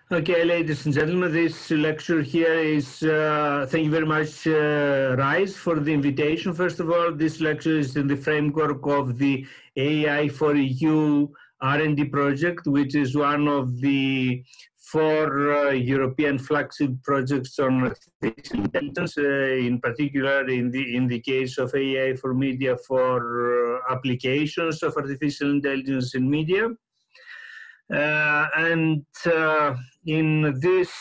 Okay, ladies and gentlemen, this lecture here is, thank you very much, Rise, for the invitation. First of all, this lecture is in the framework of the AI4EU R&D project, which is one of the 4 European flagship projects on artificial intelligence, in particular in the case of AI for media for applications of artificial intelligence in media. In this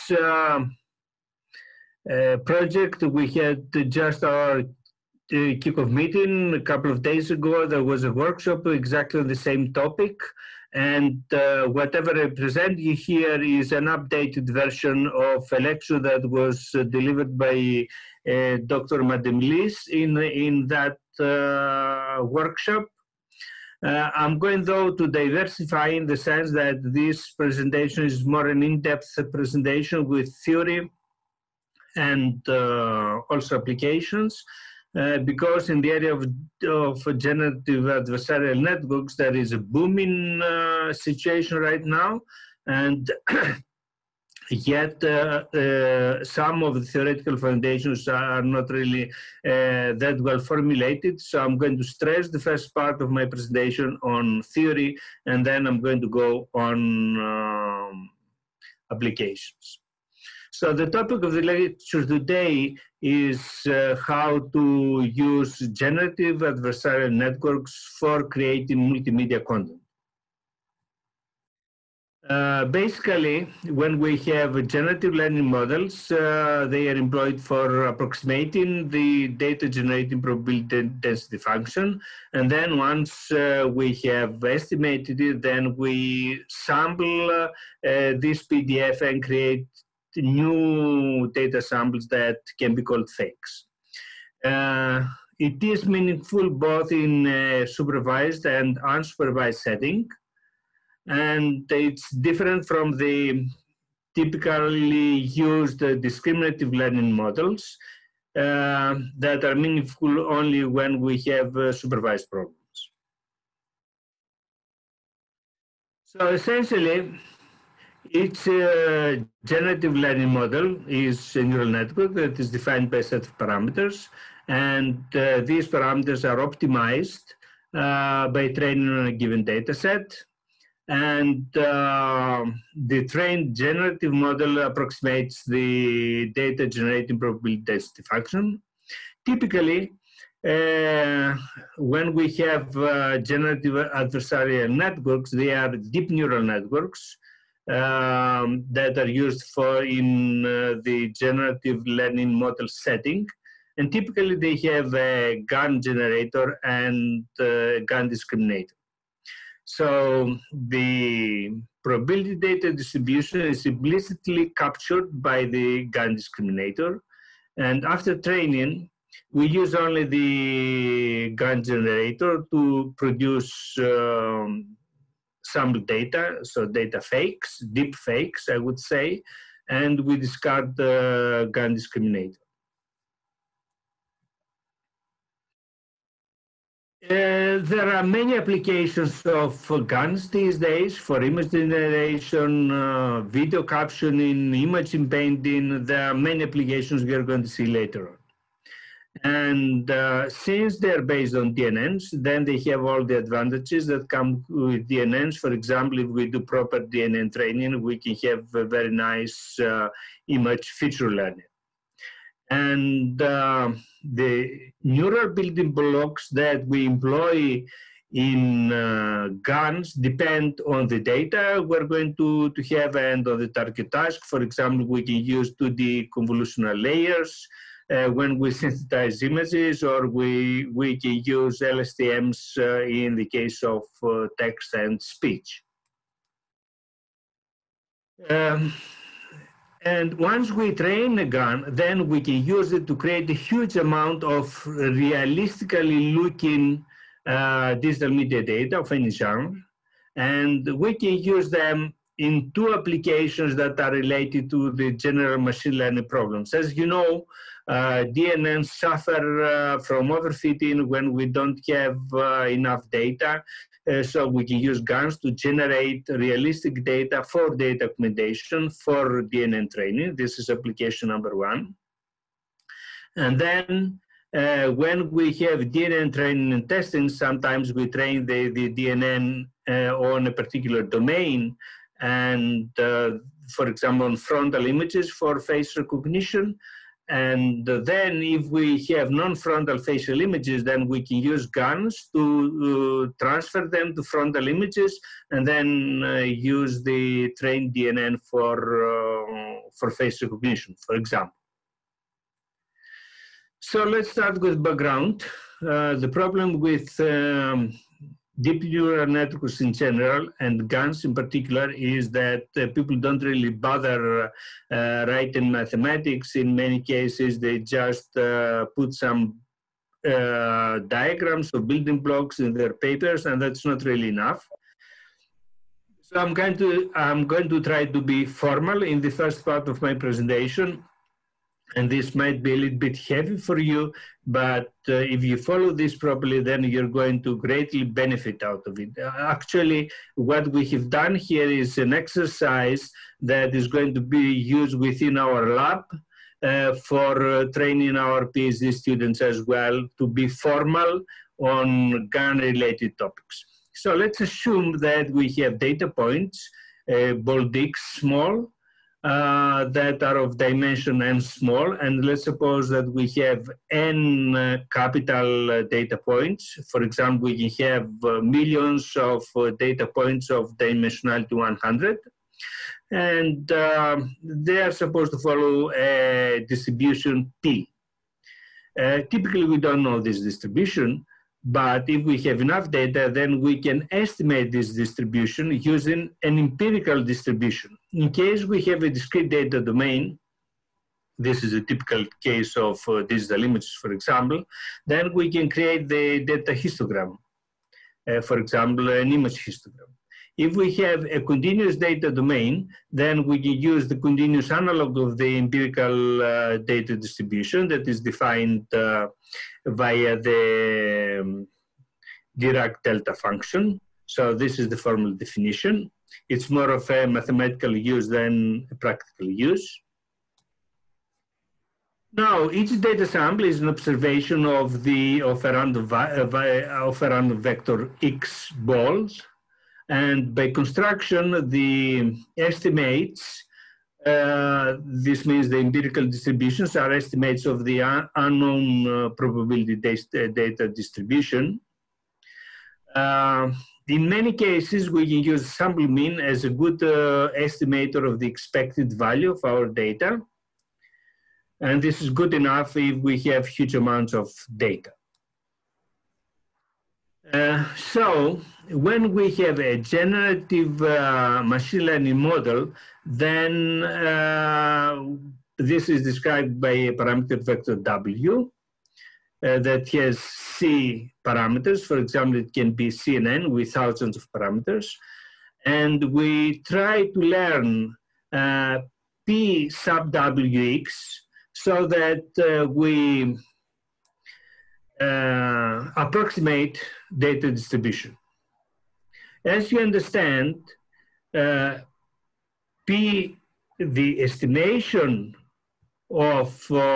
project, we had just our kickoff meeting a couple of days ago. There was a workshop exactly on the same topic, and whatever I present you here is an updated version of a lecture that was delivered by Dr. Madame Liz in that workshop. I'm going, though, to diversify in the sense that this presentation is more an in-depth presentation with theory and also applications, because in the area of generative adversarial networks, there is a booming situation right now, and yet some of the theoretical foundations are not really that well formulated. So I'm going to stress the first part of my presentation on theory, and then I'm going to go on applications. So the topic of the lecture today is how to use generative adversarial networks for creating multimedia content. Basically, when we have generative learning models, they are employed for approximating the data generating probability density function. And then once we have estimated it, then we sample this PDF and create new data samples that can be called fakes. It is meaningful both in supervised and unsupervised setting. And it's different from the typically used discriminative learning models that are meaningful only when we have supervised problems. So essentially, each generative learning model is a neural network that is defined by a set of parameters, and these parameters are optimized by training on a given data set. And the trained generative model approximates the data generating probability density function. Typically, when we have generative adversarial networks, they are deep neural networks that are used for in the generative learning model setting. And typically, they have a GAN generator and GAN discriminator. So the probability data distribution is implicitly captured by the GAN discriminator. And after training, we use only the GAN generator to produce sample data, so data fakes, deep fakes, I would say, and we discard the GAN discriminator. There are many applications of GANs these days for image generation, video captioning, image painting. There are many applications we are going to see later on. And since they're based on DNNs, then they have all the advantages that come with DNNs. For example, if we do proper DNN training, we can have a very nice image feature learning. And the neural building blocks that we employ in GANs depend on the data we're going to have and on the target task. For example, we can use 2D convolutional layers when we synthesize images, or we can use LSTMs in the case of text and speech. And once we train a GAN, then we can use it to create a huge amount of realistically looking digital media data of any genre. And we can use them in 2 applications that are related to the general machine learning problems. As you know, DNNs suffer from overfitting when we don't have enough data. So we can use GANs to generate realistic data for data augmentation for DNN training. This is application number one. And then when we have DNN training and testing, sometimes we train the DNN on a particular domain, and for example, on frontal images for face recognition. And then if we have non-frontal facial images, then we can use GANs to transfer them to frontal images, and then use the trained DNN for face recognition, for example. So let's start with background. The problem with deep neural networks in general, and GANs in particular, is that people don't really bother writing mathematics. In many cases, they just put some diagrams or building blocks in their papers, and that's not really enough. So I'm going to try to be formal in the first part of my presentation. And this might be a little bit heavy for you, but if you follow this properly, then you're going to greatly benefit out of it. Actually, what we have done here is an exercise that is going to be used within our lab for training our PhD students as well to be formal on GAN-related topics. So let's assume that we have data points, bold X small, that are of dimension n small, and let's suppose that we have n capital data points. For example, we can have millions of data points of dimensionality 100, and they are supposed to follow a distribution P. Typically, we don't know this distribution, but if we have enough data, then we can estimate this distribution using an empirical distribution. In case we have a discrete data domain, this is a typical case of digital images, for example, then we can create the data histogram, for example, an image histogram. If we have a continuous data domain, then we can use the continuous analog of the empirical data distribution that is defined via the Dirac delta function. So this is the formal definition. It's more of a mathematical use than a practical use. Now, each data sample is an observation of a random vector X balls. And by construction, the estimates, this means the empirical distributions are estimates of the unknown probability data distribution. In many cases, we can use sample mean as a good estimator of the expected value of our data. And this is good enough if we have huge amounts of data. So when we have a generative machine learning model, then this is described by a parameter vector W that has C parameters. For example, it can be C and N with thousands of parameters. And we try to learn P sub WX so that we approximate data distribution. As you understand, P, the estimation of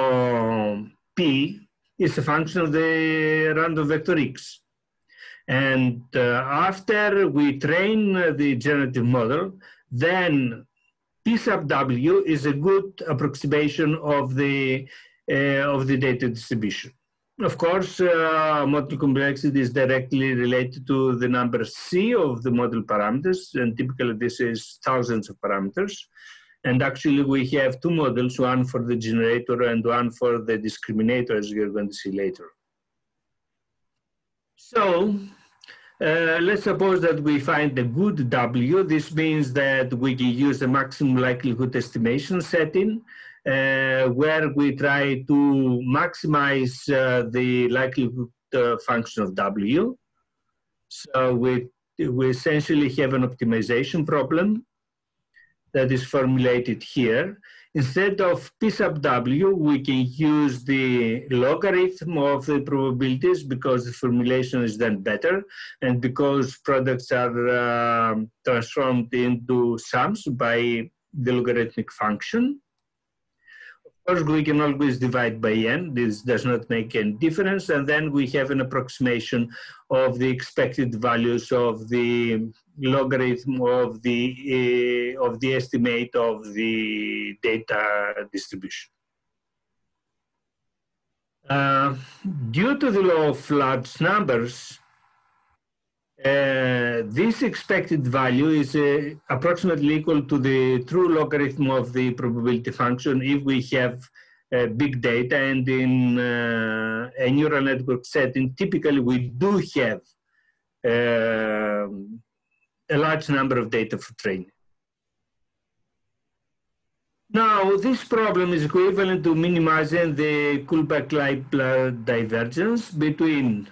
P is a function of the random vector X. And after we train the generative model, then P sub W is a good approximation of the data distribution. Of course, model complexity is directly related to the number C of the model parameters, and typically this is thousands of parameters. And actually we have two models, one for the generator and one for the discriminator, as we are going to see later. So let's suppose that we find a good W. This means that we can use a maximum likelihood estimation setting, where we try to maximize the likelihood function of W. So we essentially have an optimization problem that is formulated here. instead of P sub W, we can use the logarithm of the probabilities because the formulation is then better, and because products are transformed into sums by the logarithmic function. Of course, we can always divide by n. This does not make any difference. And then we have an approximation of the expected values of the logarithm of the estimate of the data distribution. Due to the law of large numbers, this expected value is approximately equal to the true logarithm of the probability function if we have big data, and in a neural network setting, typically we do have a large number of data for training. Now, this problem is equivalent to minimizing the Kullback-Leibler divergence between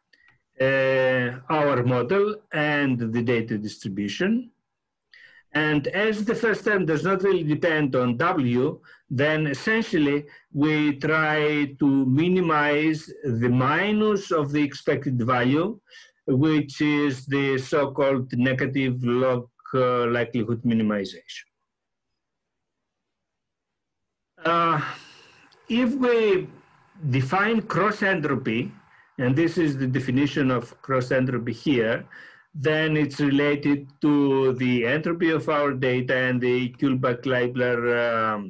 our model and the data distribution. And as the first term does not really depend on W, then essentially we try to minimize the minus of the expected value, which is the so-called negative log likelihood minimization. If we define cross entropy, and this is the definition of cross entropy here, then it's related to the entropy of our data and the Kullback-Leibler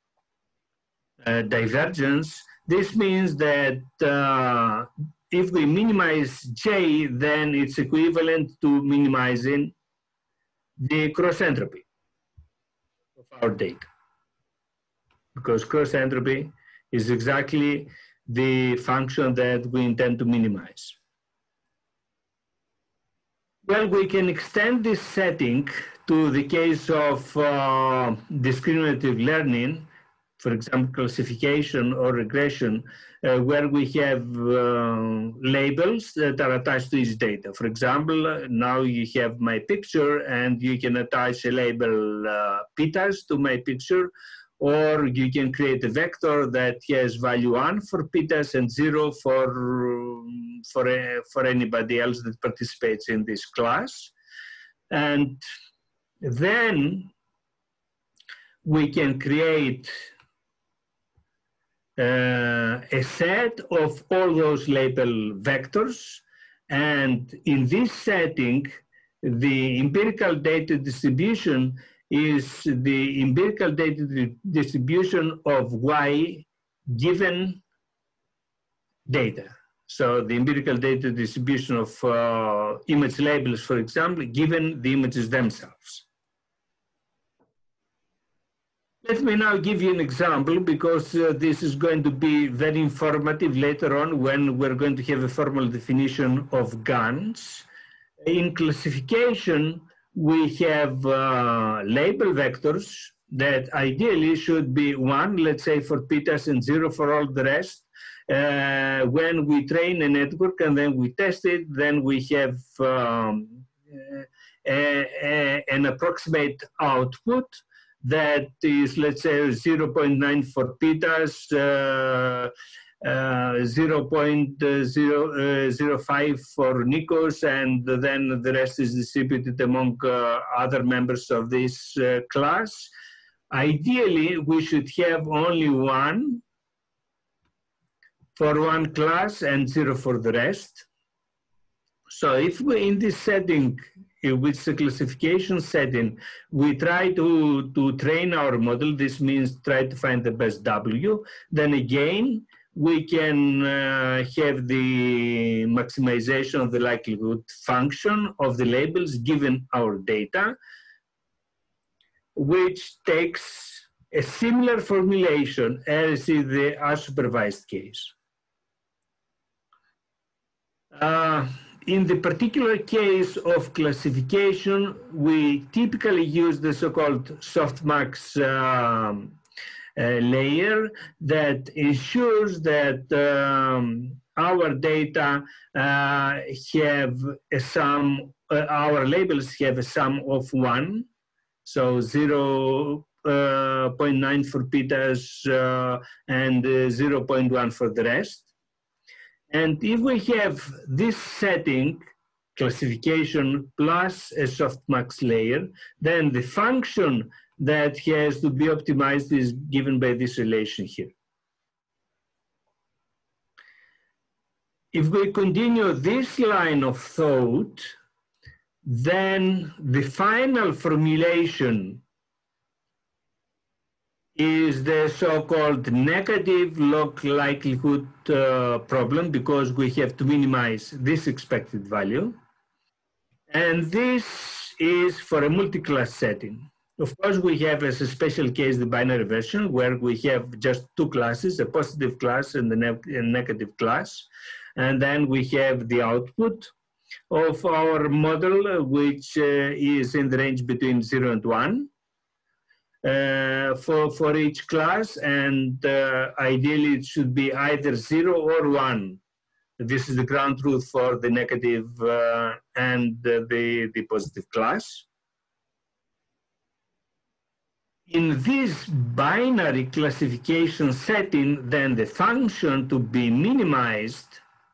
divergence. This means that if we minimize J, then it's equivalent to minimizing the cross entropy of our data, because cross entropy is exactly the function that we intend to minimize. Well, we can extend this setting to the case of discriminative learning, for example, classification or regression, where we have labels that are attached to each data. For example, now you have my picture and you can attach a label Pitas to my picture, or you can create a vector that has value 1 for Pitas and 0 for anybody else that participates in this class. And then we can create a set of all those label vectors. And in this setting, the empirical data distribution is the empirical data distribution of Y given data. So the empirical data distribution of image labels, for example, given the images themselves. Let me now give you an example, because this is going to be very informative later on when we're going to have a formal definition of GANs. In classification, we have label vectors that ideally should be 1, let's say, for Pitas and 0 for all the rest. When we train a network and then we test it, then we have an approximate output that is, let's say, 0.9 for Pitas, 0.005 for Nikos, and then the rest is distributed among other members of this class. Ideally, we should have only 1 for one class and 0 for the rest. So if we, in this setting, which is a classification setting, we try to train our model, this means try to find the best W, then again, we can have the maximization of the likelihood function of the labels given our data, which takes a similar formulation as in the unsupervised case. In the particular case of classification, we typically use the so-called softmax layer that ensures that our data have a sum, our labels have a sum of 1. So 0 0.9 for Pitas and 0.1 for the rest. And if we have this setting, classification plus a softmax layer, then the function that has to be optimized is given by this relation here. If we continue this line of thought, then the final formulation is the so-called negative log likelihood problem, because we have to minimize this expected value. And this is for a multi-class setting. Of course, we have as a special case the binary version, where we have just two classes, a positive class and a negative class. And then we have the output of our model, which is in the range between 0 and 1 for each class. And ideally, it should be either 0 or 1. This is the ground truth for the negative and the positive class. In this binary classification setting, then the function to be minimized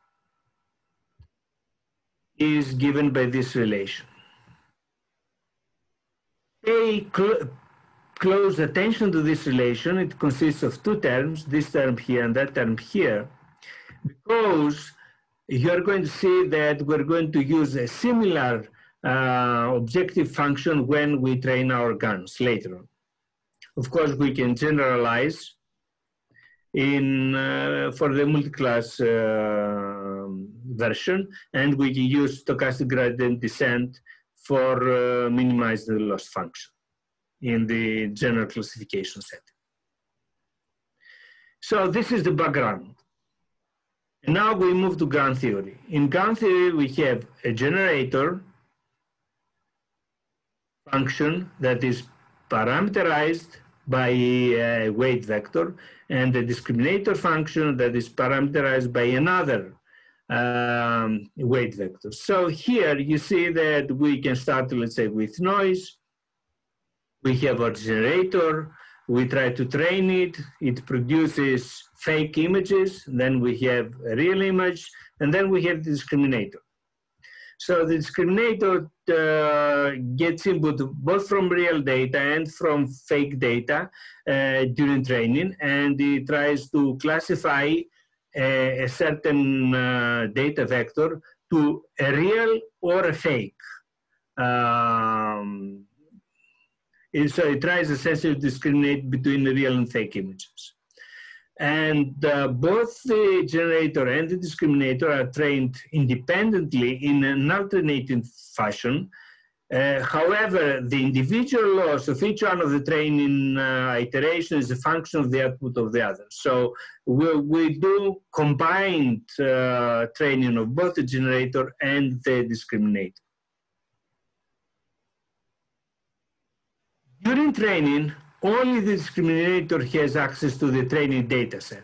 is given by this relation. Pay close attention to this relation. It consists of two terms, this term here and that term here, because you're going to see that we're going to use a similar objective function when we train our GANs later on. Of course, we can generalize for the multi-class version, and we can use stochastic gradient descent for minimizing the loss function in the general classification setting. So this is the background. And now we move to GAN theory. In GAN theory, we have a generator function that is parameterized by a weight vector, and a discriminator function that is parameterized by another weight vector. So here you see that we can start, let's say, with noise. We have our generator, we try to train it, it produces fake images, then we have a real image, and then we have the discriminator. So the discriminator gets input both from real data and from fake data during training, and it tries to classify a certain data vector to a real or a fake. So it tries essentially to discriminate between the real and fake images. And both the generator and the discriminator are trained independently in an alternating fashion. However, the individual loss of each one of the training iterations is a function of the output of the other. So we do combined training of both the generator and the discriminator. During training, only the discriminator has access to the training data set.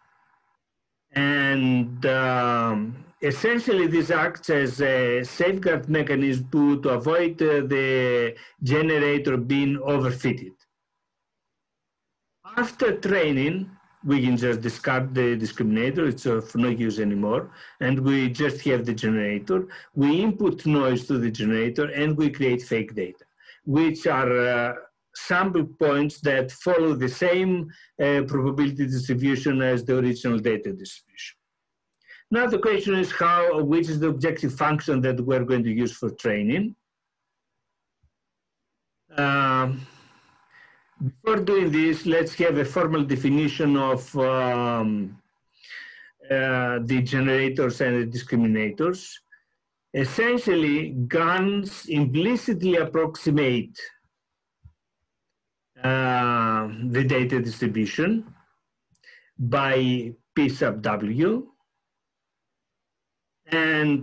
And essentially this acts as a safeguard mechanism to avoid the generator being overfitted. After training, we can just discard the discriminator, it's of no use anymore, and we just have the generator. We input noise to the generator and we create fake data, which are sample points that follow the same probability distribution as the original data distribution. Now the question is which is the objective function that we're going to use for training. Before doing this, let's have a formal definition of the generators and the discriminators. Essentially, GANs implicitly approximate the data distribution by P sub W, and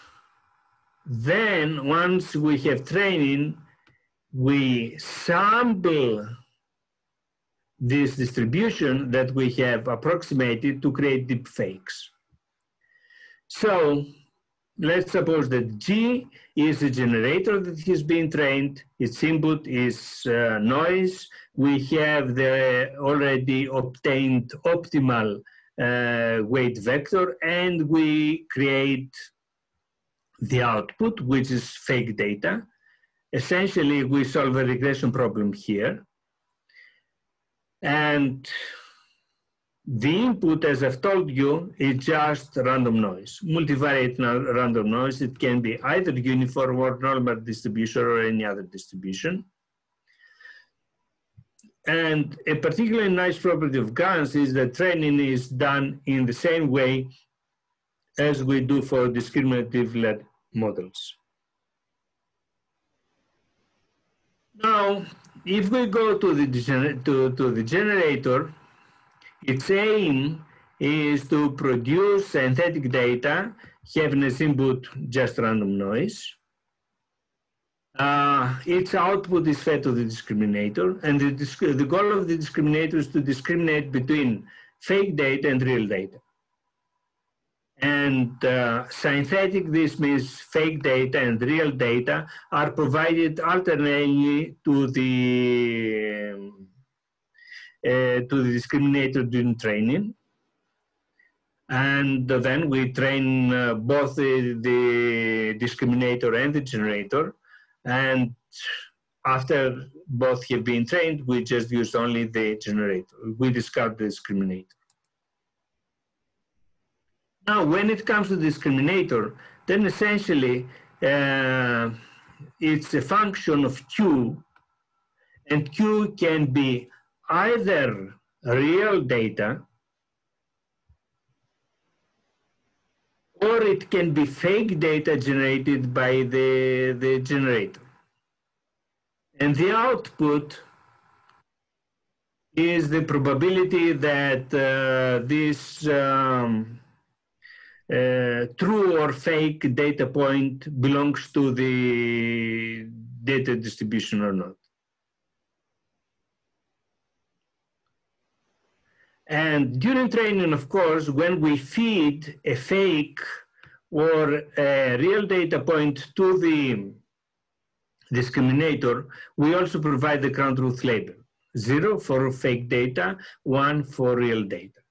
then once we have training, we sample this distribution that we have approximated to create deep fakes. So let's suppose that G is a generator that is being trained. Its input is noise. We have the already obtained optimal weight vector, and we create the output, which is fake data. Essentially, we solve a regression problem here. And the input, as I've told you, is just random noise, multivariate random noise. It can be either uniform or normal distribution or any other distribution. And a particularly nice property of GANs is that training is done in the same way as we do for discriminative-led models. Now, if we go to the generator, its aim is to produce synthetic data, having as input just random noise. Its output is fed to the discriminator, and the goal of the discriminator is to discriminate between fake data and real data. And synthetic, this means fake data and real data are provided alternately to the discriminator during training. And then we train both the discriminator and the generator. And after both have been trained, we just use only the generator. We discard the discriminator. Now, when it comes to discriminator, then essentially it's a function of Q, and Q can be either real data or it can be fake data generated by the generator. And the output is the probability that this true or fake data point belongs to the data distribution or not. And during training, of course, when we feed a fake or a real data point to the discriminator, we also provide the ground truth label. 0 for fake data, 1 for real data.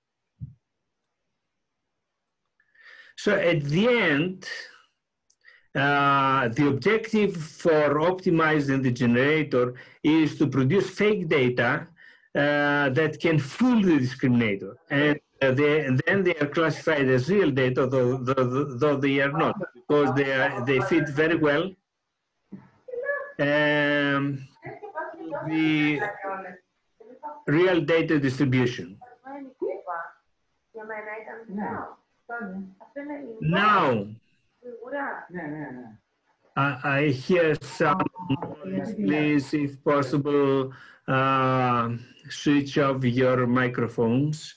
So at the end, the objective for optimizing the generator is to produce fake data that can fool the discriminator, and then they are classified as real data, though they are not, because they fit very well the real data distribution. Now, I hear some noise. Please, if possible, switch off your microphones.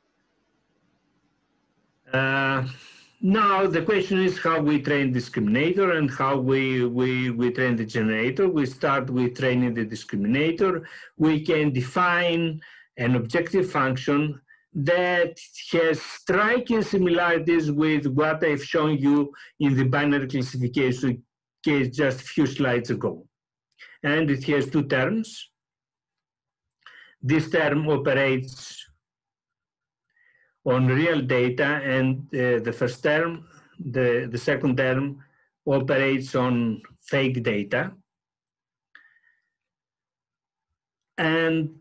Now, the question is how we train discriminator and how we train the generator. We start with training the discriminator. We can define an objective function that has striking similarities with what I've shown you in the binary classification case just a few slides ago. And it has two terms. This term operates on real data, and the first term, the second term, operates on fake data. And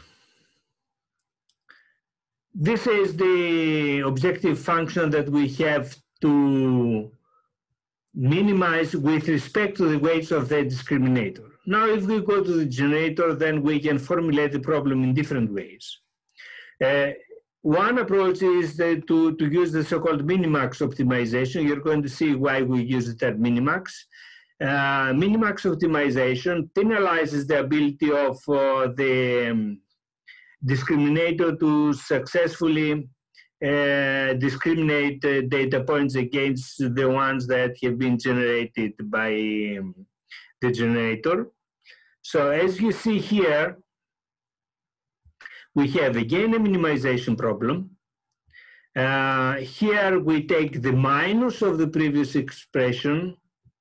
this is the objective function that we have to minimize with respect to the weights of the discriminator. Now, if we go to the generator, then we can formulate the problem in different ways. One approach is to use the so-called minimax optimization. You're going to see why we use the term minimax. Minimax optimization penalizes the ability of the discriminator to successfully discriminate data points against the ones that have been generated by the generator. So as you see here, we have again a minimization problem. Here we take the minus of the previous expression.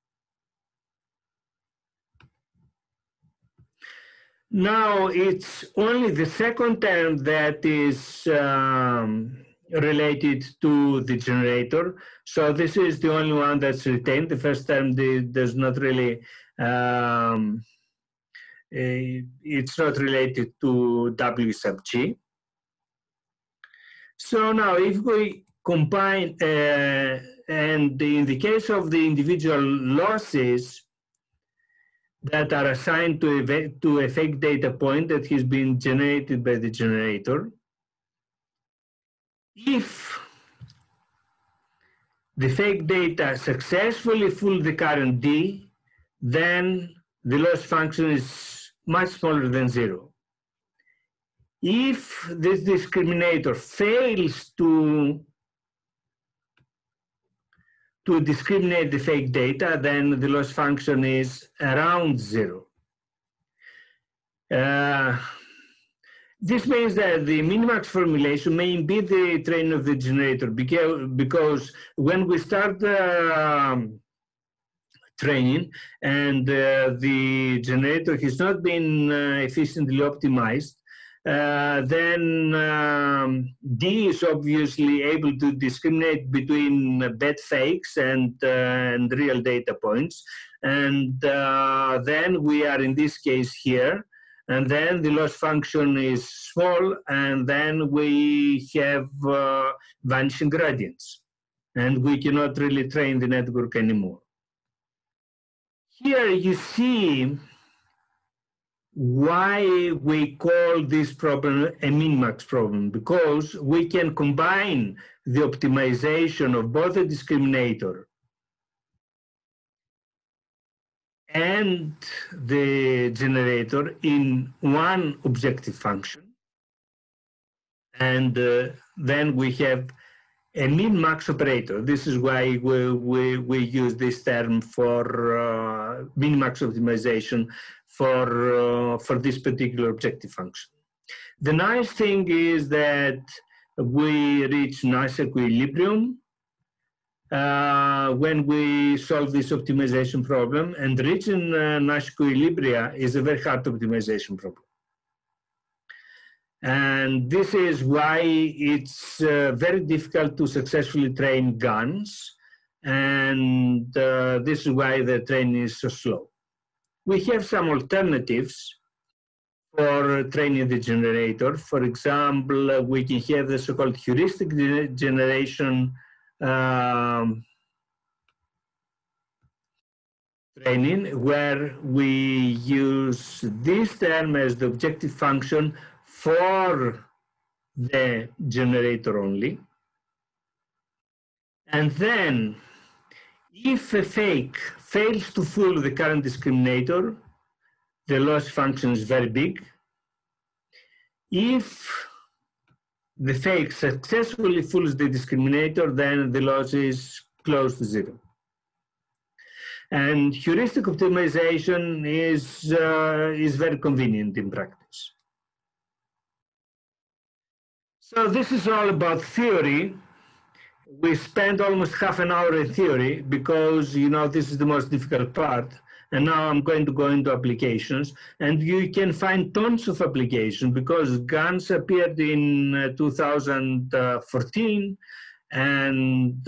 Now it's only the second term that is related to the generator. So this is the only one that's retained. The first term does not really, it's not related to W sub G. So now if we combine, and in the case of the individual losses that are assigned to a fake data point that has been generated by the generator, if the fake data successfully fool the current D, then the loss function is much smaller than 0. If this discriminator fails to discriminate the fake data, then the loss function is around 0. This means that the minimax formulation may impede the training of the generator because when we start training and the generator has not been efficiently optimized, then D is obviously able to discriminate between bad fakes and real data points. And then we are in this case here, and then the loss function is small, and then we have vanishing gradients, and we cannot really train the network anymore. Here you see why we call this problem a min-max problem, because we can combine the optimization of both the discriminator and the generator in one objective function, and then we have a min-max operator. This is why we use this term for min-max optimization for this particular objective function. The nice thing is that we reach nice equilibrium when we solve this optimization problem, and reaching Nash equilibria is a very hard optimization problem. And this is why it's very difficult to successfully train GANs, and this is why the training is so slow. We have some alternatives for training the generator. For example, we can have the so-called heuristic generation training, where we use this term as the objective function for the generator only. And then, if a fake fails to fool the current discriminator, the loss function is very big. If the fake successfully fools the discriminator, then the loss is close to 0. And heuristic optimization is very convenient in practice. So this is all about theory. We spent almost half an hour in theory because, you know, this is the most difficult part. And now I'm going to go into applications. And you can find tons of applications because GANs appeared in 2014. And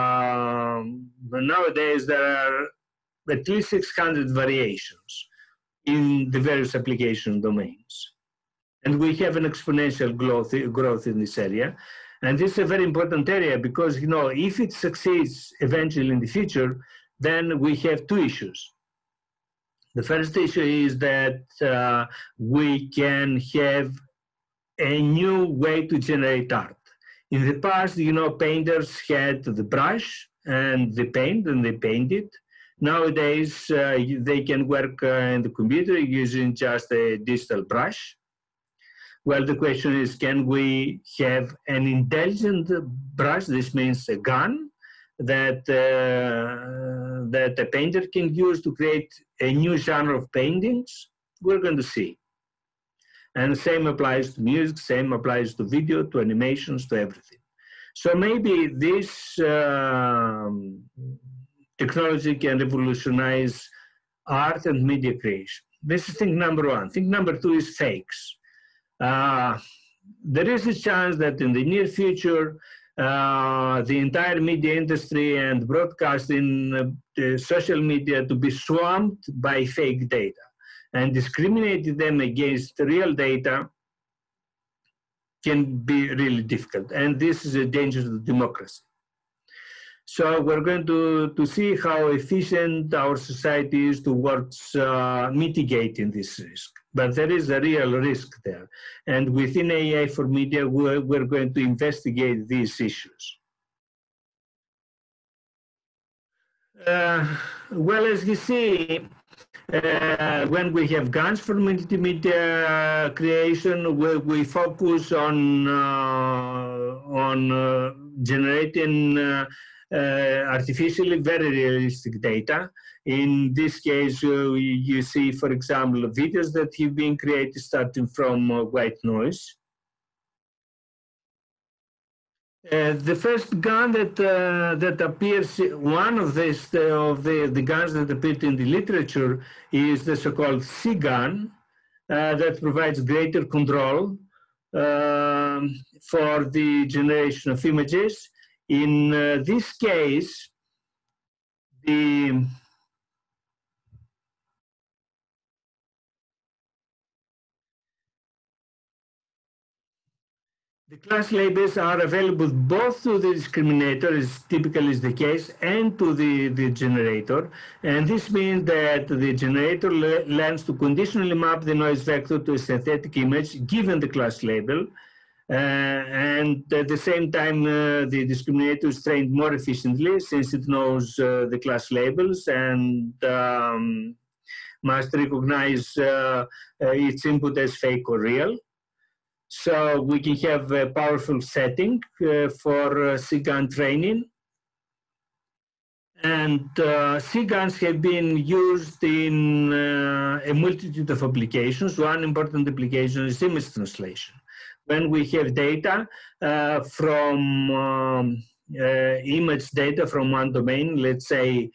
nowadays there are at least 600 variations in the various application domains. And we have an exponential growth in this area. And this is a very important area because, you know, if it succeeds eventually in the future, then we have two issues. The first issue is that we can have a new way to generate art. In the past, you know, painters had the brush and the paint, and they painted. Nowadays, they can work in the computer using just a digital brush. Well, the question is, can we have an intelligent brush? This means a gun that that a painter can use to create a new genre of paintings. We're going to see. And the same applies to music, same applies to video, to animations, to everything. So maybe this technology can revolutionize art and media creation. This is thing number one. Thing number two is fakes. There is a chance that in the near future, the entire media industry and broadcasting social media to be swamped by fake data, and discriminating them against real data can be really difficult. And this is a danger to democracy. So we're going to see how efficient our society is towards mitigating this risk. But there is a real risk there. And within AIIA for Media, we're going to investigate these issues. Well, as you see, when we have GANs for multimedia creation, we focus on generating artificially very realistic data. In this case, you see, for example, videos that have been created starting from white noise. The first GAN that appears, one of the GANs that appeared in the literature is the so-called DCGAN that provides greater control for the generation of images. In this case, the class labels are available both to the discriminator, as typically is the case, and to the generator. And this means that the generator learns to conditionally map the noise vector to a synthetic image given the class label. And at the same time, the discriminator is trained more efficiently since it knows the class labels and must recognize its input as fake or real. So we can have a powerful setting for DCGAN training. And DCGANs have been used in a multitude of applications. One important application is image translation. When we have data from image data from one domain, let's say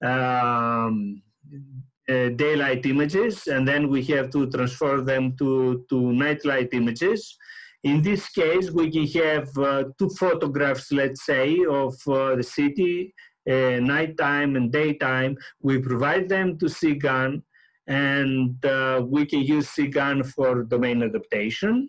daylight images, and then we have to transfer them to nightlight images. In this case, we can have two photographs, let's say, of the city, nighttime and daytime. We provide them to DCGAN, and we can use DCGAN for domain adaptation.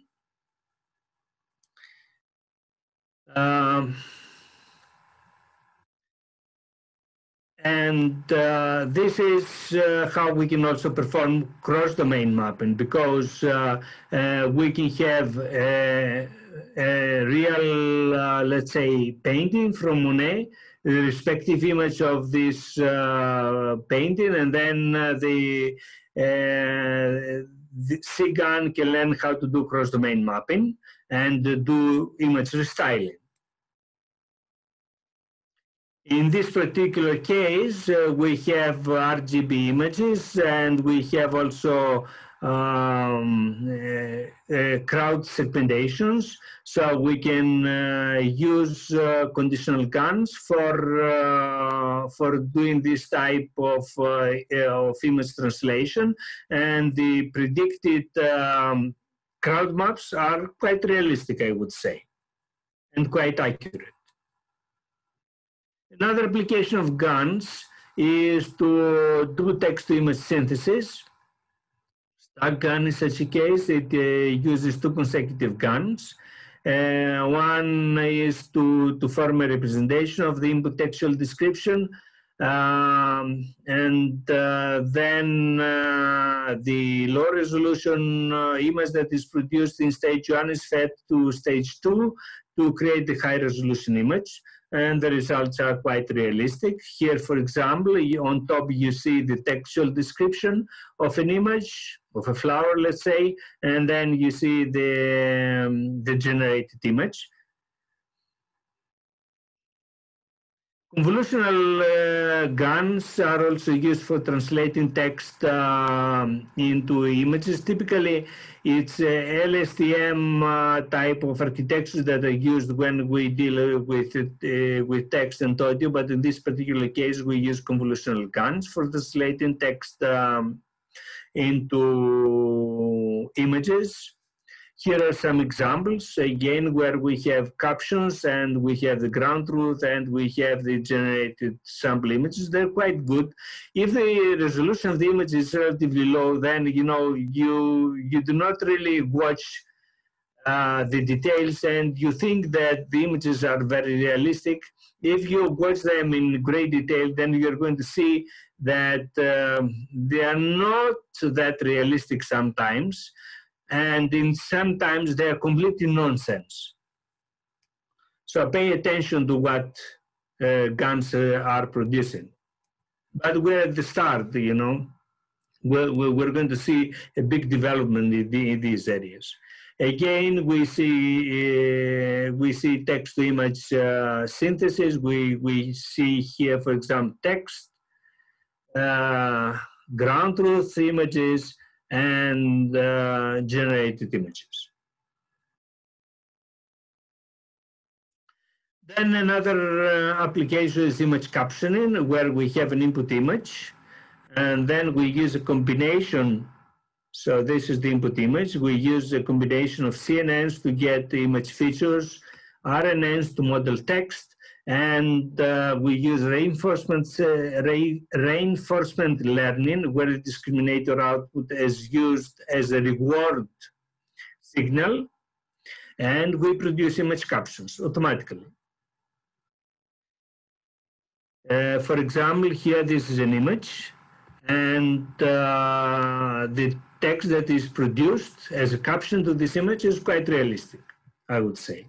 And this is how we can also perform cross-domain mapping, because we can have a real, let's say, painting from Monet, the respective image of this painting, and then the DCGAN can learn how to do cross-domain mapping and do image restyling. In this particular case, we have RGB images, and we have also crowd segmentations. So we can use conditional GANs for doing this type of image translation. And the predicted crowd maps are quite realistic, I would say, and quite accurate. Another application of GANs is to do text-to-image synthesis. Stack GAN is such a case. It uses two consecutive GANs. One is to form a representation of the input textual description, and then the low resolution image that is produced in stage 1 is fed to stage 2 to create the high resolution image. And the results are quite realistic. Here, for example, on top you see the textual description of an image, of a flower, let's say, and then you see the generated image. Convolutional GANs are also used for translating text into images. Typically, it's LSTM type of architectures that are used when we deal with text and audio, but in this particular case, we use convolutional GANs for translating text into images. Here are some examples, again, where we have captions and we have the ground truth and we have the generated sample images. They're quite good. If the resolution of the image is relatively low, then, you know, you do not really watch the details and you think that the images are very realistic. If you watch them in great detail, then you're going to see that they are not that realistic sometimes. And sometimes they are completely nonsense. So pay attention to what GANs are producing. But we're at the start, you know. We're going to see a big development in these areas. Again, we see text-to-image synthesis. We see here, for example, text, ground truth images, and generated images. Then another application is image captioning, where we have an input image, and then we use a combination. So this is the input image. We use a combination of CNNs to get the image features, RNNs to model text, and we use reinforcement learning, where the discriminator output is used as a reward signal, and we produce image captions automatically. For example, here this is an image, and the text that is produced as a caption to this image is quite realistic, I would say.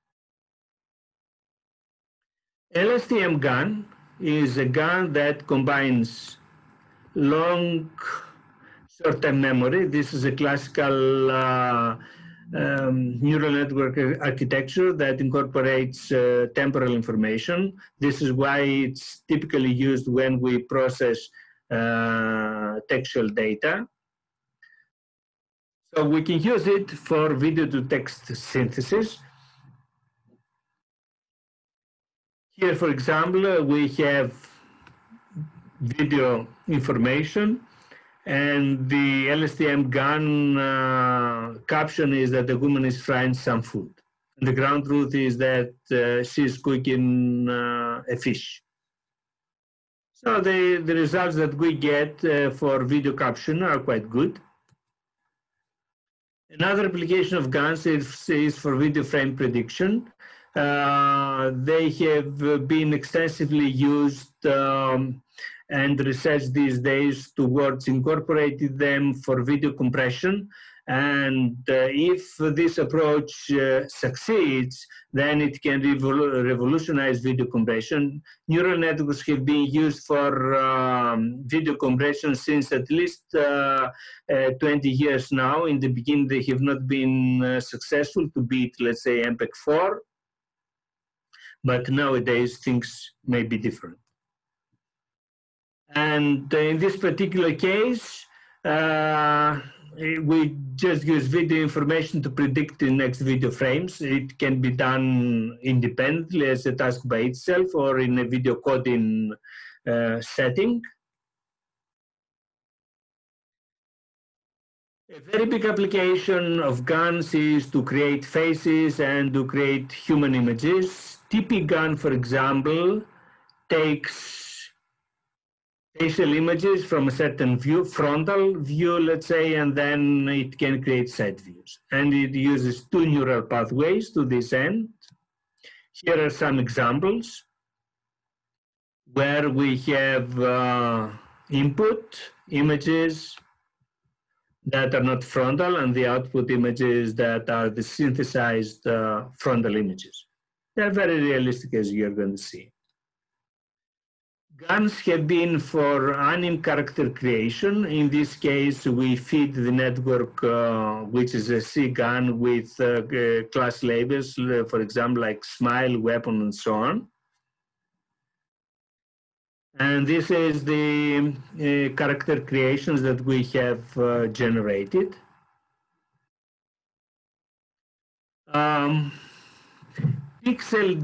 LSTM GAN is a GAN that combines long short-term memory. This is a classical neural network architecture that incorporates temporal information. This is why it's typically used when we process textual data. So we can use it for video-to-text synthesis. Here, for example, we have video information, and the LSTM GAN caption is that the woman is frying some food. And the ground truth is that she's cooking a fish. So the results that we get for video caption are quite good. Another application of GANs is for video frame prediction. They have been extensively used and researched these days towards incorporating them for video compression. And if this approach succeeds, then it can revolutionize video compression. Neural networks have been used for video compression since at least 20 years now. In the beginning, they have not been successful to beat, let's say, MPEG-4. But nowadays, things may be different. And in this particular case, we just use video information to predict the next video frames. It can be done independently as a task by itself or in a video coding setting. A very big application of GANs is to create faces and to create human images. TP-GAN, for example, takes facial images from a certain view, frontal view, let's say, and then it can create side views. And it uses two neural pathways to this end. Here are some examples where we have input images that are not frontal and the output images that are the synthesized frontal images. They're very realistic, as you're going to see. GANs have been for anim character creation. In this case, we feed the network, which is a CGAN, with class labels, for example, like smile, weapon, and so on. And this is the character creations that we have generated. Pixel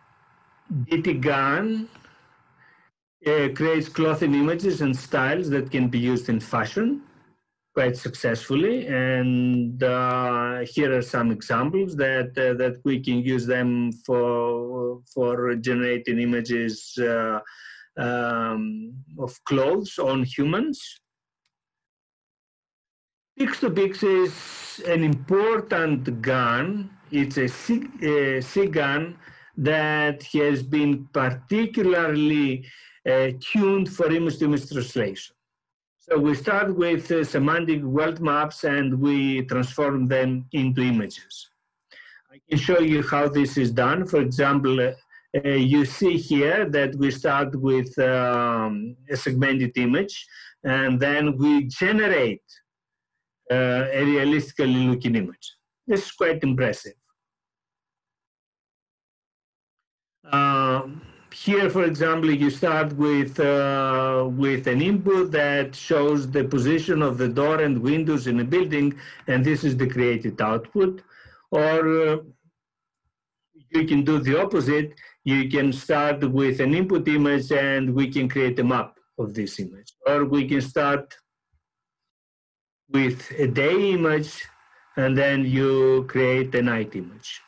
DCGAN creates clothing images and styles that can be used in fashion quite successfully, and here are some examples that we can use them for generating images of clothes on humans. Pix-to-Pix is an important GAN. It's a CGAN that has been particularly tuned for image-to-image translation. So we start with semantic world maps and we transform them into images. I can show you how this is done. For example, you see here that we start with a segmented image, and then we generate a realistically looking image. This is quite impressive. Here, for example, you start with an input that shows the position of the door and windows in a building, and this is the created output. Or you can do the opposite. You can start with an input image, and we can create a map of this image. Or we can start with a day image, and then you create a night image.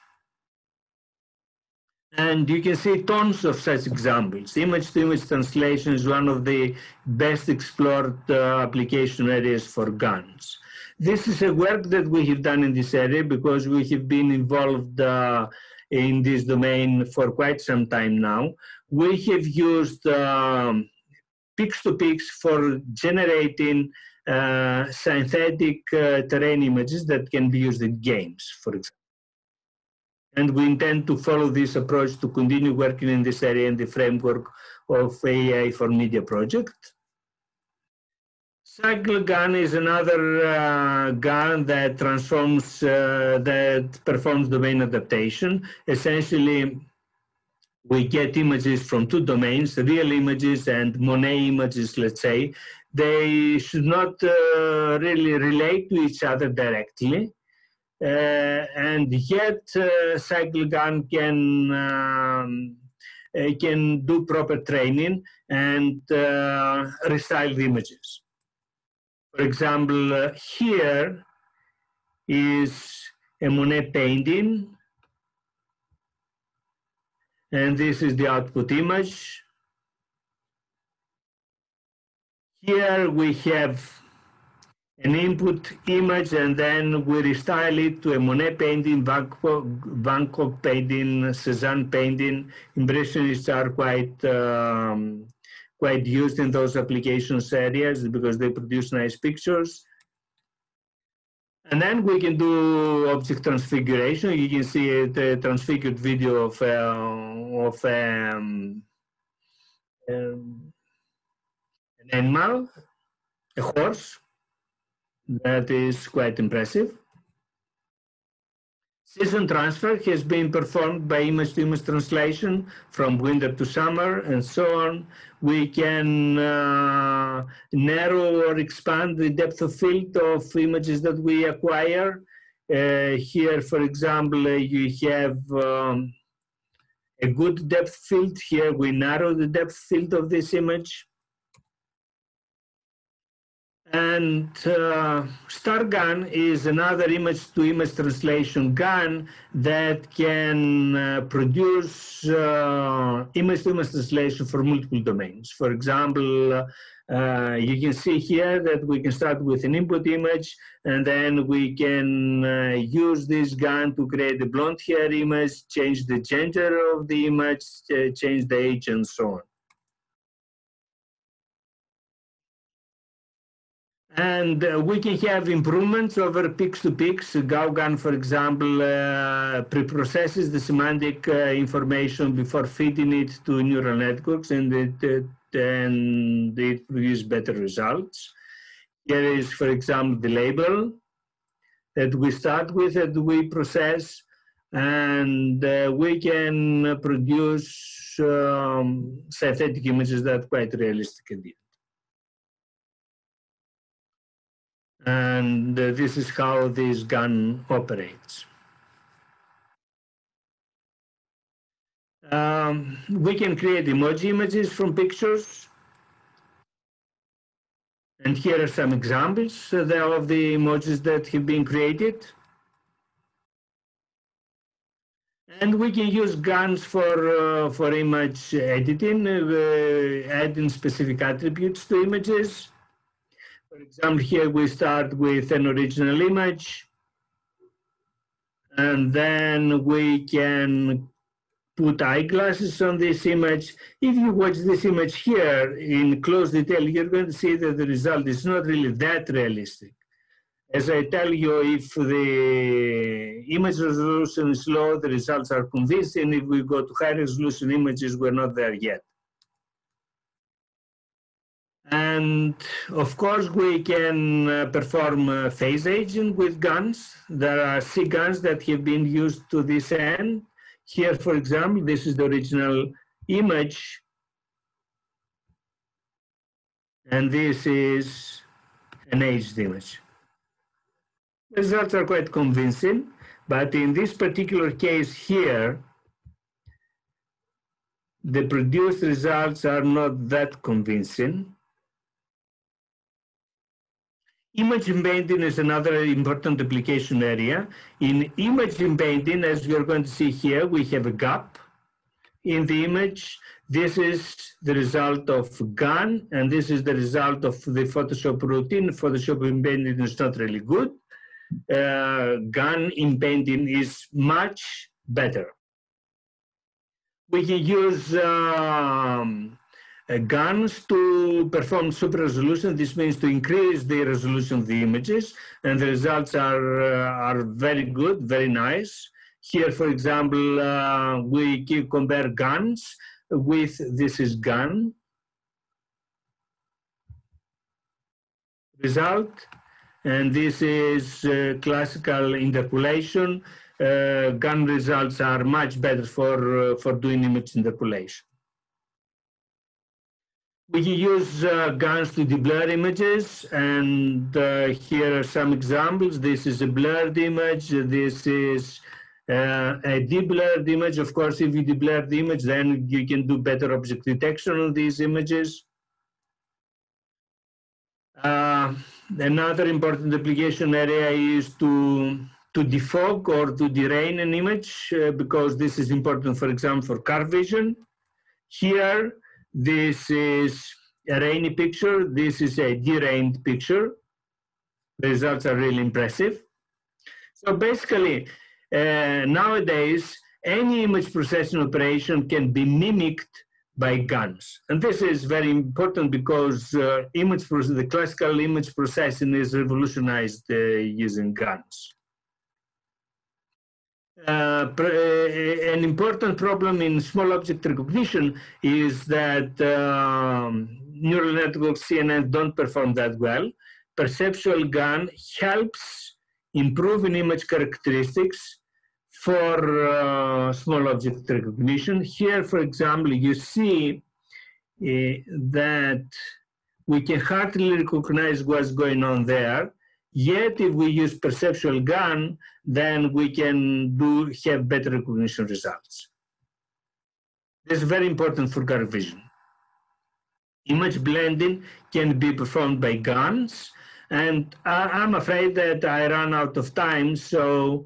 And you can see tons of such examples. Image-to-image translation is one of the best explored application areas for GANs. This is a work that we have done in this area because we have been involved in this domain for quite some time now. We have used Pix-to-Pix for generating synthetic terrain images that can be used in games, for example. And we intend to follow this approach to continue working in this area in the framework of AIIA for Media project. Cycle GAN is another GAN that transforms, that performs domain adaptation. Essentially, we get images from two domains, real images and Monet images, let's say. They should not really relate to each other directly. And yet Cycle GAN can do proper training and restyle the images. For example, here is a Monet painting, and this is the output image. Here we have an input image, and then we restyle it to a Monet painting, Van Gogh painting, Cézanne painting. Impressionists are quite used in those applications areas because they produce nice pictures. And then we can do object transfiguration. You can see the transfigured video of an animal, a horse. That is quite impressive. Season transfer has been performed by image-to-image translation from winter to summer and so on. We can narrow or expand the depth of field of images that we acquire. Here, for example, you have a good depth field. Here we narrow the depth field of this image. And Star GAN is another image-to-image translation GAN that can produce image-to-image translation for multiple domains. For example, you can see here that we can start with an input image, and then we can use this GAN to create a blonde hair image, change the gender of the image, change the age, and so on. And we can have improvements over Pix-to-Pix. GAN, for example, pre-processes the semantic information before feeding it to neural networks, and it produces better results. Here is, for example, the label that we start with, that we process. and we can produce synthetic images that are quite realistic indeed. And this is how this gun operates. We can create emoji images from pictures. And here are some examples of the emojis that have been created. And we can use GANs for image editing, adding specific attributes to images. For example, here we start with an original image, and then we can put eyeglasses on this image. If you watch this image here in close detail, you're going to see that the result is not really that realistic. As I tell you, if the image resolution is low, the results are convincing. If we go to high resolution images, we're not there yet. And of course, we can perform phase aging with GANs. There are CGANs that have been used to this end. Here, for example, this is the original image. And this is an aged image. The results are quite convincing, but in this particular case here, the produced results are not that convincing. Image embedding is another important application area. In image embedding, as you're going to see here, we have a gap in the image. This is the result of GAN, and this is the result of the Photoshop routine. Photoshop embedding is not really good. GAN embedding is much better. We can use GANs to perform super resolution. This means to increase the resolution of the images, and the results are very good, very nice. Here, for example, we can compare GANs with this is GAN result. And this is classical interpolation. GAN results are much better for doing image interpolation. We can use GANs to deblur images, and here are some examples. This is a blurred image. This is a deblurred image. Of course, if you deblur the image, then you can do better object detection on these images. Another important application area is to defog or to derain an image, because this is important, for example, for car vision. Here, this is a rainy picture. This is a derained picture. The results are really impressive. So basically, nowadays, any image processing operation can be mimicked by GANs. And this is very important because the classical image processing is revolutionized using GANs. An important problem in small object recognition is that neural networks, CNN, don't perform that well. Perceptual GAN helps improve in image characteristics for small object recognition. Here, for example, you see that we can hardly recognize what's going on there. Yet, if we use perceptual GAN, then we can have better recognition results. This is very important for car vision. Image blending can be performed by GANs, and I'm afraid that I ran out of time, so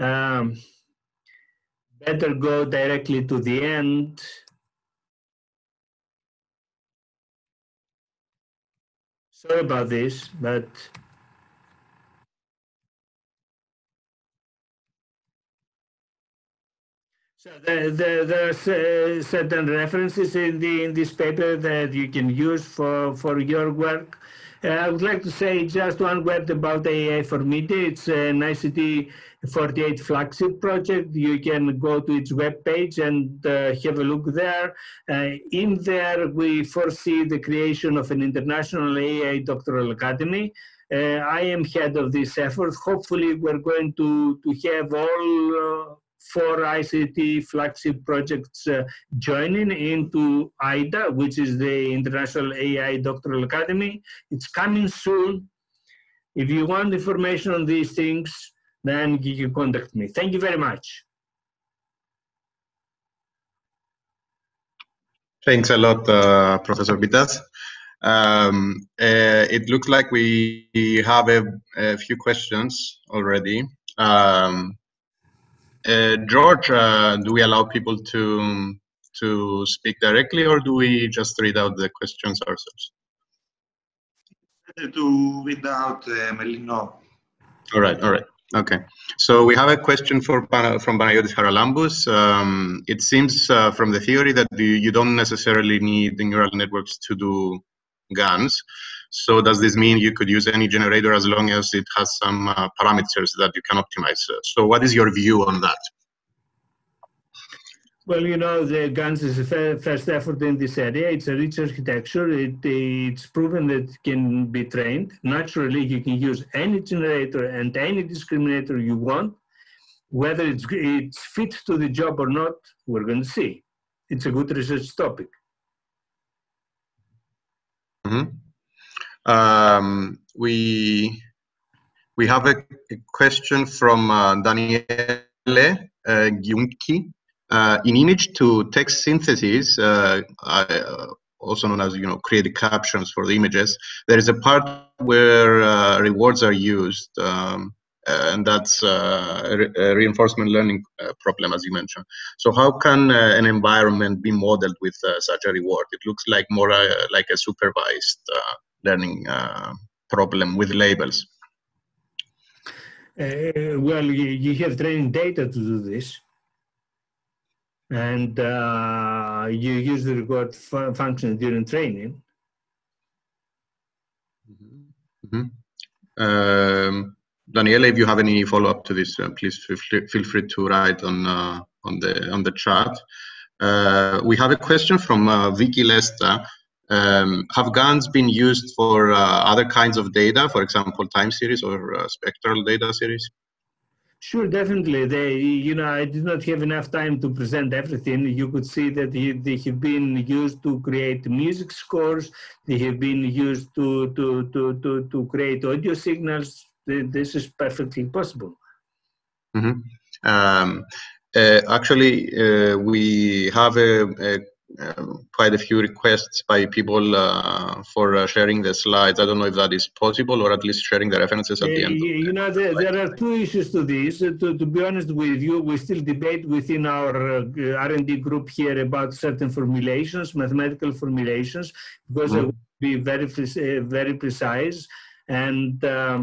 better go directly to the end. Sorry about this, but so there are certain references in this paper that you can use for your work. I would like to say just one word about AIIA for Media. It's an ICT 48 flagship project. You can go to its webpage and have a look there. In there, we foresee the creation of an international AIIA doctoral academy. I am head of this effort. Hopefully, we're going to have all 4 ICT flagship projects joining into IDA, which is the International AI Doctoral Academy. It's coming soon. If you want information on these things, then you can contact me. Thank you very much. Thanks a lot, Professor Pitas. It looks like we have a few questions already. George, do we allow people to speak directly, or do we just read out the questions ourselves? To read out, Melino. All right. Okay. So we have a question from Panagiotis Haralambous. It seems from the theory that you don't necessarily need the neural networks to do GANs. So does this mean you could use any generator as long as it has some parameters that you can optimize? So what is your view on that? Well, you know, the GANs is the first effort in this area. It's a rich architecture. It's proven that it can be trained. Naturally, you can use any generator and any discriminator you want. Whether it's fit to the job or not, we're going to see. It's a good research topic. Mm-hmm. We have a question from Daniele Giunchi. In image to text synthesis, also known as create captions for the images, there is a part where rewards are used, and that's a reinforcement learning problem, as you mentioned. So how can an environment be modeled with such a reward? It looks like more like a supervised learning problem with labels. Well, you have training data to do this. And you use the reward function during training. Daniela, if you have any follow-up to this, please feel free to write on the chat. We have a question from Vicky Lesta. Have GANs been used for other kinds of data, for example, time series or spectral data series? Sure, definitely. I did not have enough time to present everything. You could see that they have been used to create music scores. They have been used to create audio signals. This is perfectly possible. Mm-hmm. Actually, we have quite a few requests by people for sharing the slides. I don't know if that is possible, or at least sharing the references at the end. There are two issues to this. To be honest with you, we still debate within our R&D group here about certain formulations, mathematical formulations, because they will be very precise. And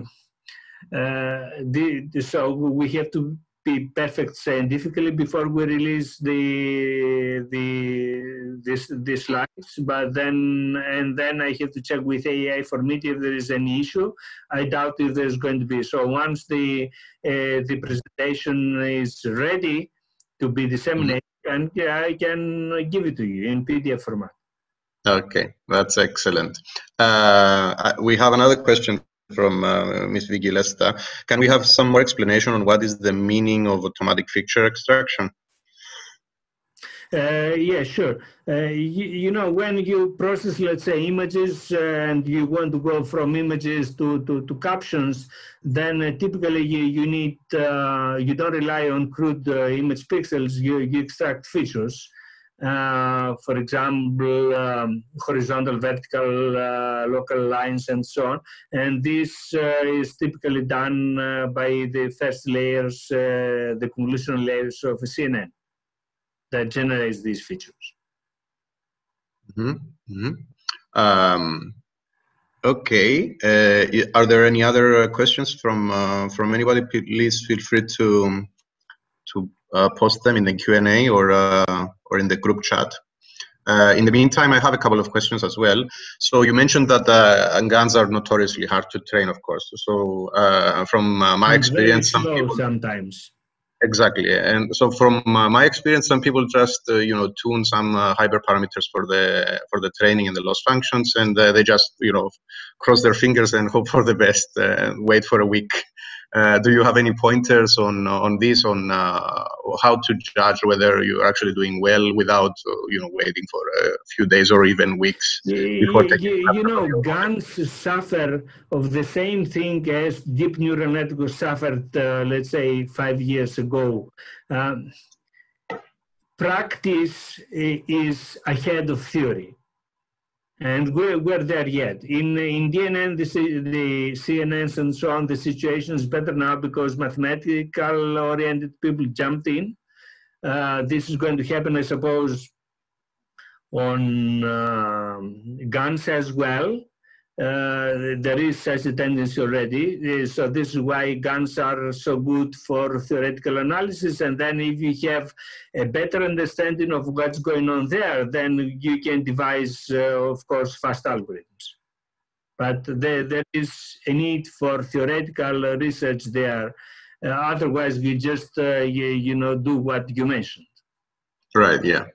so we have to be perfect scientifically before we release the slides, but then I have to check with AIIA for me if there is any issue. I doubt if there's going to be. So once the presentation is ready to be disseminated, and I can give it to you in PDF format. Okay, that's excellent. We have another question from Ms. Vicky Lesta. Can we have some more explanation on what is the meaning of automatic feature extraction? Yeah, sure. When you process, let's say, images and you want to go from images to captions, then typically you need, you don't rely on crude image pixels, you extract features. For example, horizontal, vertical, local lines, and so on. And this is typically done by the first layers, the convolutional layers of a CNN that generates these features. Okay. Are there any other questions from anybody? Please feel free to post them in the Q&A or in the group chat. In the meantime, I have a couple of questions as well. So you mentioned that GANs are notoriously hard to train, of course. So from my experience, very slow sometimes. Exactly, and so from my experience, some people just tune some hyperparameters for the training and the loss functions, and they just cross their fingers and hope for the best, wait for a week. Do you have any pointers on this, on how to judge whether you're actually doing well without waiting for a few days or even weeks before taking GANs suffer of the same thing as deep neural networks suffered, let's say, 5 years ago. Practice is ahead of theory. And we're there yet. In DNN, the CNNs and so on, the situation is better now because mathematical-oriented people jumped in. This is going to happen, I suppose, on GANs as well. There is such a tendency already. So this is why GANs are so good for theoretical analysis. And then if you have a better understanding of what's going on there, then you can devise, of course, fast algorithms. But there is a need for theoretical research there. Otherwise, we just, do what you mentioned. Right, yeah.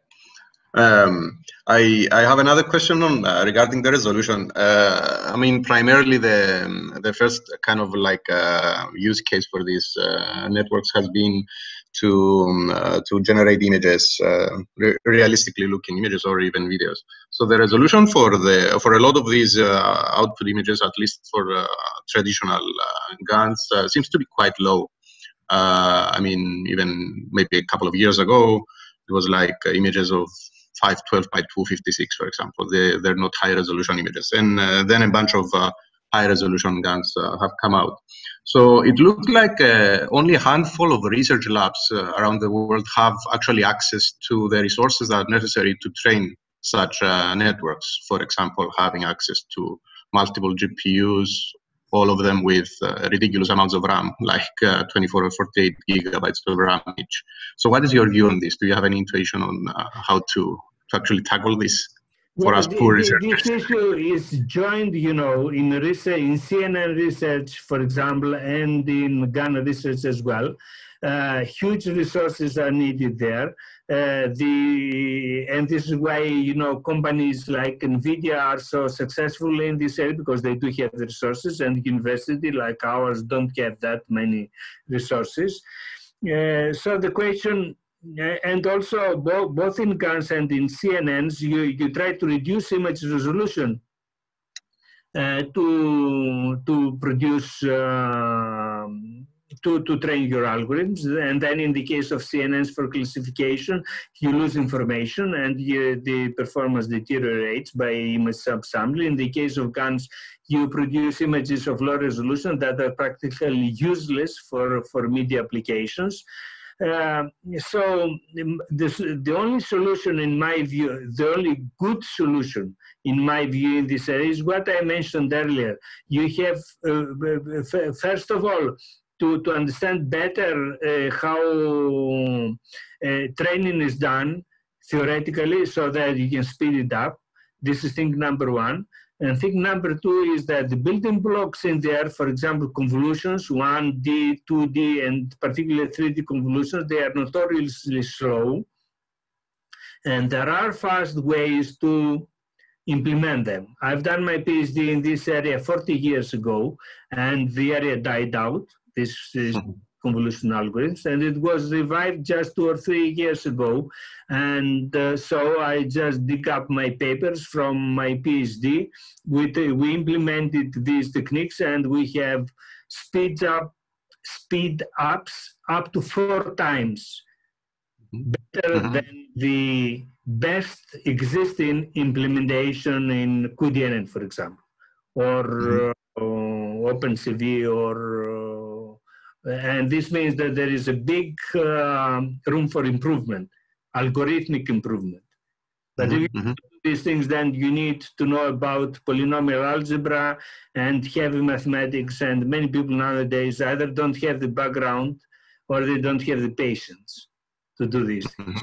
I have another question on regarding the resolution. I mean, primarily the first kind of like use case for these networks has been to generate images, realistically looking images or even videos. So the resolution for a lot of these output images, at least for traditional GANs, seems to be quite low. I mean, even maybe a couple of years ago, it was like images of 512 by 256, for example. They're not high resolution images. And then a bunch of high resolution GANs have come out. So it looked like only a handful of research labs around the world have actually access to the resources that are necessary to train such networks. For example, having access to multiple GPUs, all of them with ridiculous amounts of RAM, like 24 or 48 gigabytes of RAM each. So what is your view on this? Do you have any intuition on how to actually tackle this for us poor researchers? This issue is joined, in research, in CNN research, for example, and in GAN research as well. Huge resources are needed there. And this is why, companies like NVIDIA are so successful in this area, because they do have the resources, and university like ours don't have that many resources. So the question, and also both in GANs and in CNNs, you try to reduce image resolution to produce to train your algorithms. And then in the case of CNNs for classification, you lose information and the performance deteriorates by image subsampling. In the case of GANs, you produce images of low resolution that are practically useless for media applications. So the only solution, in my view, the only good solution, in my view, in this area is what I mentioned earlier. You have, first of all, to understand better how training is done theoretically so that you can speed it up. This is thing number one. And thing number two is that the building blocks in there, for example, convolutions, 1D, 2D, and particularly 3D convolutions, they are notoriously slow. And there are fast ways to implement them. I've done my PhD in this area 40 years ago, and the area died out. This is convolutional algorithms, and it was revived just 2 or 3 years ago. And so I just dig up my papers from my PhD. We implemented these techniques, and we have speed ups up to 4 times better than the best existing implementation in QDNN, for example, or OpenCV, or and this means that there is a big room for improvement, algorithmic improvement. But if you do these things, then you need to know about polynomial algebra and heavy mathematics, and many people nowadays either don't have the background or they don't have the patience to do these things.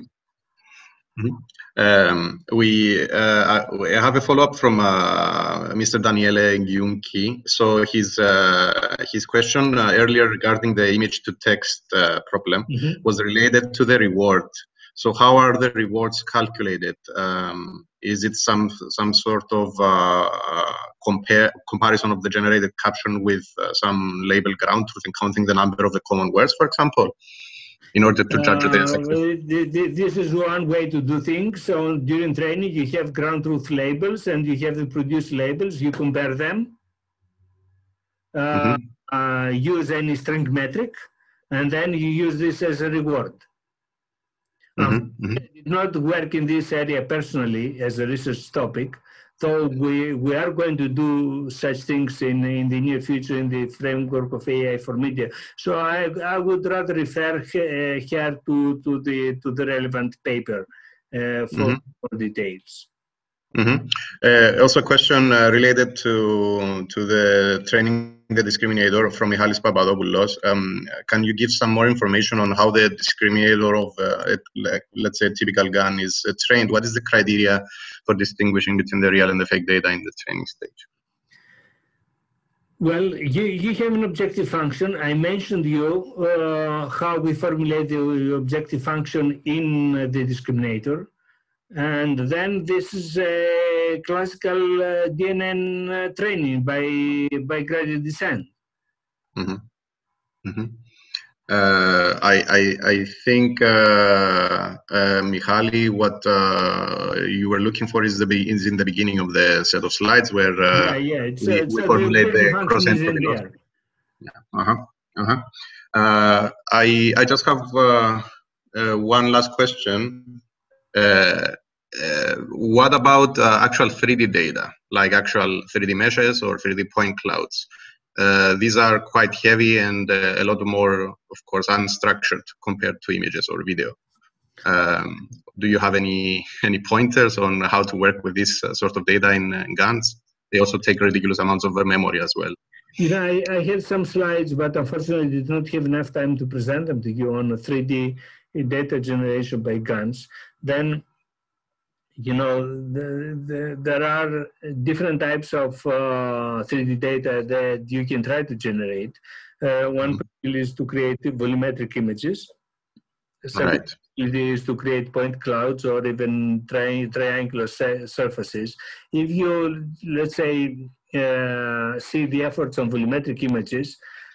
We have a follow-up from Mr. Daniele Giunchi. So his question earlier regarding the image-to-text problem was related to the reward. So how are the rewards calculated? Is it some sort of comparison of the generated caption with some label ground truth and counting the number of the common words, for example, in order to judge the success? This is one way to do things. So during training, you have ground truth labels and you have the produced labels. You compare them, use any string metric, and then you use this as a reward. I did not work in this area personally as a research topic, though we are going to do such things in the near future in the framework of AI for media. So I would rather refer here to the relevant paper for more details. Also a question related to the training the discriminator from Michalis Papadopoulos. Can you give some more information on how the discriminator of, let's say, a typical GAN is trained? What is the criteria for distinguishing between the real and the fake data in the training stage? Well, you have an objective function. I mentioned you how we formulate the objective function in the discriminator. And then this is a classical DNN training by gradient descent. I think, Michali, what you were looking for is in the beginning of the set of slides where we formulate the cross-end polynomial. I just have one last question. What about actual 3D data, like actual 3D meshes or 3D point clouds? These are quite heavy and a lot more, of course, unstructured compared to images or video. Do you have any pointers on how to work with this sort of data in GANs? They also take ridiculous amounts of memory as well. You know, I had some slides, but unfortunately did not have enough time to present them to you on 3D data generation by GANs. Then, you know, there are different types of 3D data that you can try to generate. One is to create volumetric images. Second is to create point clouds or even triangular surfaces. If you, let's say, see the efforts on volumetric images,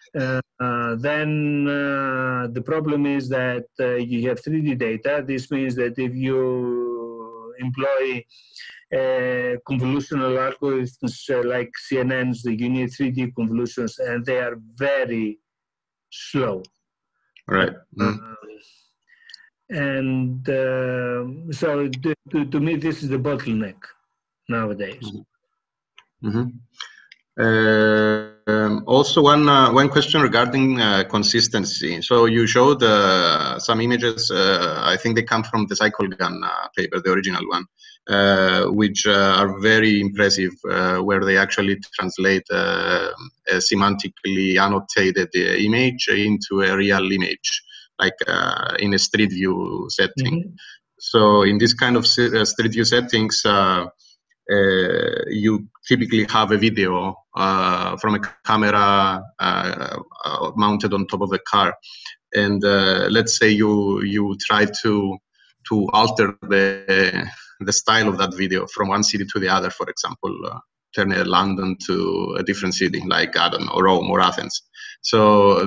then the problem is that you have 3D data. This means that if you employ convolutional algorithms like CNNs, you need 3D convolutions, and they are very slow. Right. And so to me, this is the bottleneck nowadays. Also, one question regarding consistency. So you showed some images. I think they come from the CycleGAN paper, the original one, which are very impressive, where they actually translate a semantically annotated image into a real image, like in a street view setting. So in this kind of street view settings, you typically have a video from a camera mounted on top of a car, and let's say you try to alter the style of that video from one city to the other. For example, turn London to a different city, like I don't know, Rome or Athens. So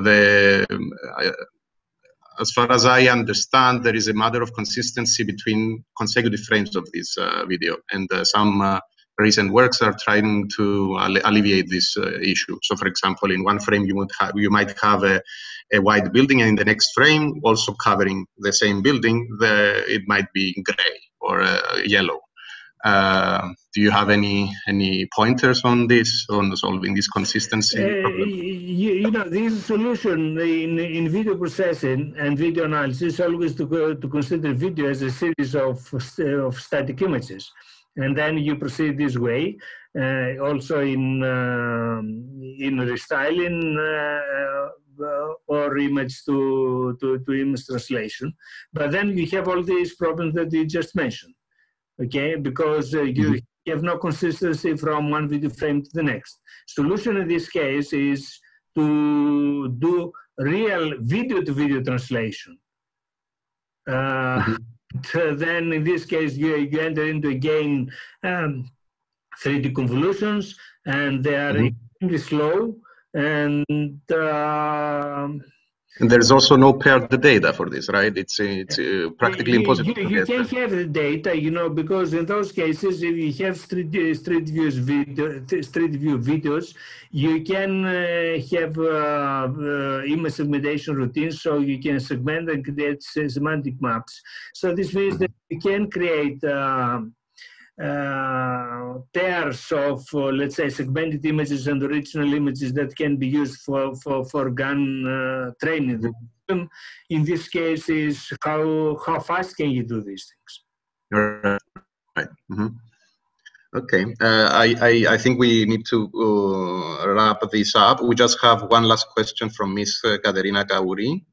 as far as I understand, there is a matter of consistency between consecutive frames of this video, and some recent works are trying to alleviate this issue. So, for example, in one frame you might have a white building, and in the next frame, also covering the same building, it might be gray or yellow. Do you have any pointers on this, on solving this consistency problem? You know, this solution in video processing and video analysis always to consider video as a series of static images, and then you proceed this way. Also in restyling or image to image translation, but then you have all these problems that you just mentioned. Okay, because you have no consistency from one video frame to the next. Solution in this case is to do real video-to-video translation. Then in this case, you enter into again 3D convolutions, and they are extremely slow. And there's also no paired data for this, right? It's practically impossible to you get can have the data, you know, because in those cases, if you have street view videos, you can have image segmentation routines, so you can segment and create semantic maps. So this means that you can create pairs of, let's say, segmented images and original images that can be used for GAN training. The problem in this case is how fast can you do these things? Right. Okay. I think we need to wrap this up. We just have one last question from Miss Katerina Kauri.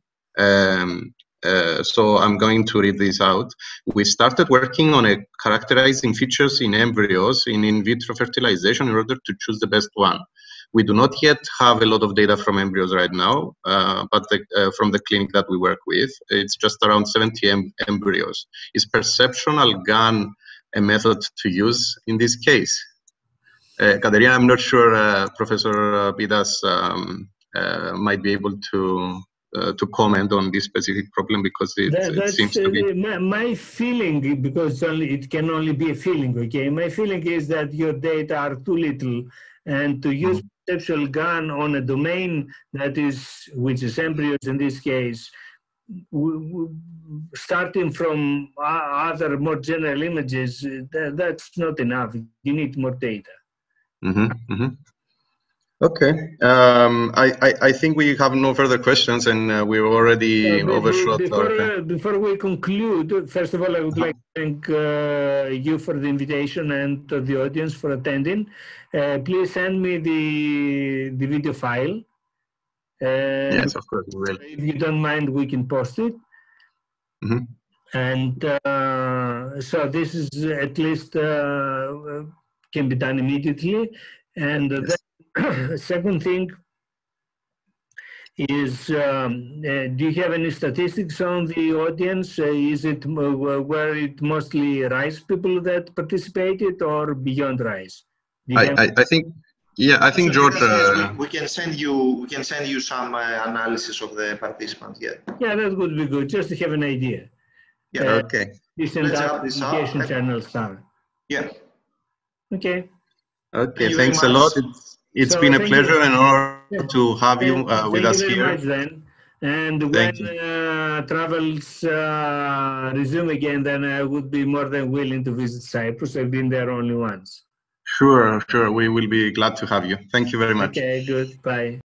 So I'm going to read this out. We started working on characterizing features in embryos in vitro fertilization in order to choose the best one. We do not yet have a lot of data from embryos right now, but from the clinic that we work with, it's just around 70 embryos. Is perceptual GAN a method to use in this case? Katerina, I'm not sure Professor Pitas might be able to comment on this specific problem, because it seems to be my feeling, because it can only be a feeling. Okay, my feeling is that your data are too little, and to use perceptual GAN on a domain which is embryos in this case, starting from other more general images, that's not enough. You need more data. Okay. I think we have no further questions, and we've already overshot. Before we conclude, first of all, I would like to thank you for the invitation and to the audience for attending. Please send me the video file. Yes, of course we will. If you don't mind, we can post it. And so this is at least can be done immediately. And the second thing is, do you have any statistics on the audience? Is it were it mostly RISE people that participated, or beyond RISE? I think, yeah, I think George. We can send you some analysis of the participants. Yeah, that would be good, just to have an idea. Yeah. Okay. Let's wrap this up. Education channels are. Yeah. Okay. Okay. Thanks a lot. It's been a pleasure and honor to have you with us here. Thank you very much then. And when travels resume again, then I would be more than willing to visit Cyprus. I've been there only once. Sure. We will be glad to have you. Thank you very much. Okay, good. Bye.